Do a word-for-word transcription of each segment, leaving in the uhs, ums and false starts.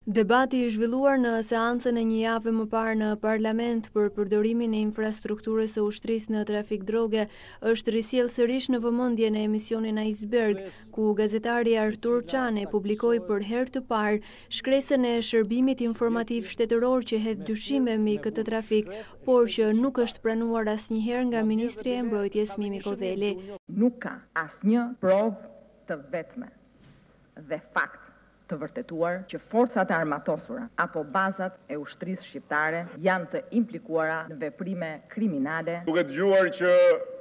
Debati i zhvilluar në seancën e një jave më parë në parlament për përdorimin e infrastrukturës së ushtrisë në trafik droge është risjell sërish në vëmendje në emisionin Iceberg, ku gazetari Artur Çane publikoi për herë të parë shkresën e shërbimit informativ shtetëror që hedh dyshime mbi këtë trafik, por që nuk është pranuar asnjëherë nga Ministri e Mbrojtjes Mimi Kodheli. Nuk ka asnjë provë të vetme dhe fakt të vërtetuar që forcat e armatosura apo bazat e ushtrisë shqiptare janë të implikuara në veprime kriminale. Duke dëgjuar që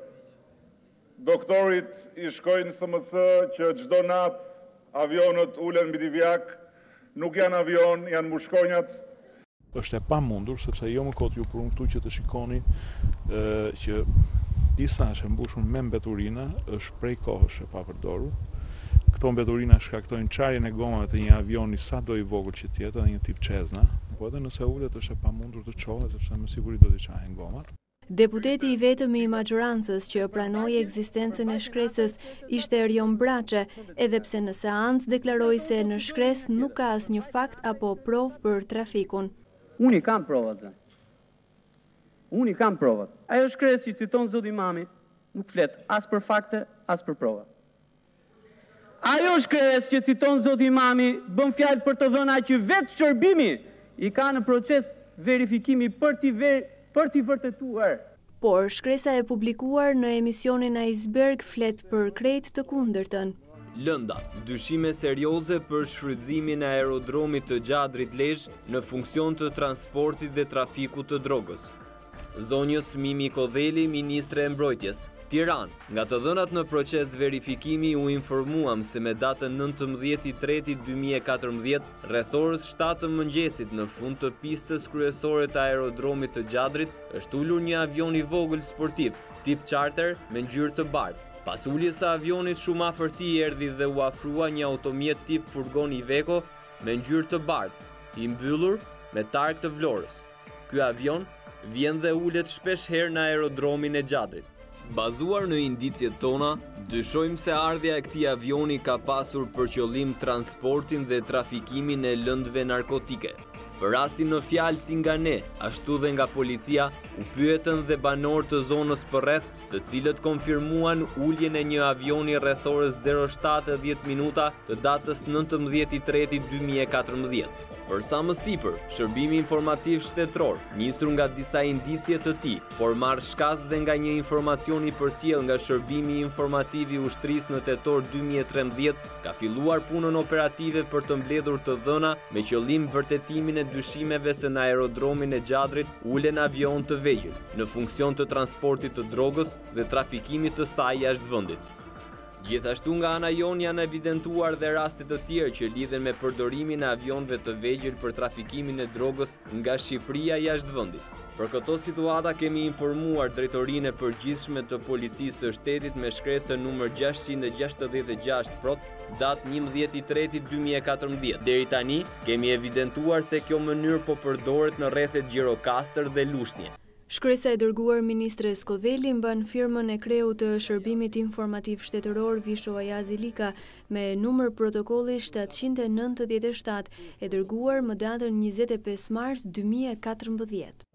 doktorit i shkojnë S M S që çdo natë avionët ulen mbi Divjak, nuk janë avion, janë mushkonjat. Është e pamundur, sepse jo më kot ju për unë këtu që të shikoni e, që pista është e mbushur me mbeturina, është prej kohësh e papërdorur. Këto mbeturina shkaktojnë çarjen e gomave të një avioni sa do i vogël që tjetë, dhe një tip Cessna, po edhe nëse ulet është e pamundur të çohet, sepse me siguri do t'i çahen gomat. Deputeti i vetëm i majorancës që pranoi ekzistencën e shkresës ishte Erjon Braçe, edhe pse në seancë deklaroi se në shkresë nuk ka asnjë fakt apo provë për trafikun. Unë i kam provat. Unë i kam provat. Ajo shkresë që citon zoti Imami nuk flet as për fakte, as për prova. Ajo shkresë që citon zoti Imami bën fjalë për të dhëna që vetë shërbimi i ka në proces verifikimi për t'i ver, për t'i vërtetuar. Por shkresa e publikuar në emisionin Iceberg flet për krejt të kundërtën. Lënda, dyshime serioze për shfrytëzimin e aerodromit të Gjadrit Lezhë në funksion të transportit dhe trafikut të drogës. Zonjës Mimi Kodheli, Ministre e Mbrojtjes. Tiranë, nga të dhënat në proces verifikimi u informuam se me datën nëntëmbëdhjetë i treti dy mijë e katërmbëdhjetë, rreth orës shtatë të mëngjesit në fund të pistës kryesore të aerodromit të Gjadrit, është ulur një avion i vogël sportiv, tip charter me ngjyrë të bardhë. Pas uljes së avionit shumë afër tij erdhi dhe u afrua një automjet tip furgon Iveco me ngjyrë të bardhë, i mbyllur me targ të Vlorës. Ky avion vjen dhe ulet shpesh herë në aerodromin e Gjadrit. Bazuar në indicjet tona, dyshojmë se ardhja e këtij avioni ka pasur për qëllim transportin dhe trafikimin e lëndëve narkotike. Për rastin në fjalë si nga ne, ashtu dhe nga policia, u pyetën dhe banorë të zonës përreth, të cilët konfirmuan uljen e një avioni rreth orës zero shtatë e dhjetë minuta të datës nëntëmbëdhjetë i treti dy mijë e katërmbëdhjetë. Për sa më sipër, shërbimi informativ shtetëror, nisur nga disa indicje të tij, por marrë shkas dhe nga një informacion i përcjell nga shërbimi informativ i ushtrisë në tetor dy mijë e trembëdhjetë, ka filluar punën operative për të mbledhur të dhëna me qëllim vërtetimin e dyshimeve se në aerodromin e Gjadrit ulen avion të vegjël, në funksion të transportit të drogës dhe trafikimit të saj jashtë vendit. Gjithashtu nga ana jonë janë evidentuar dhe raste të tjerë që lidhen me përdorimin e avionëve të vegjël për trafikimin e drogës nga Shqipëria jashtë vendit. Për këto situata kemi informuar Drejtorinë e Përgjithshme të Policisë së Shtetit me shkresën numër gjashtëqind e gjashtëdhjetë e gjashtë prot, datë njëmbëdhjetë i treti dy mijë e katërmbëdhjetë. Deri tani kemi evidentuar se kjo mënyrë po përdoret në rrethet Gjirokastër dhe Lushnje. Shkresa e dërguar Ministres Kodheli mban firmën e kreut të shërbimit informativ shtetëror Visho Ayazi Lika me numër protokolli shtatëqind e nëntëdhjetë e shtatë e dërguar më datën njëzet e pesë mars dy mijë e katërmbëdhjetë.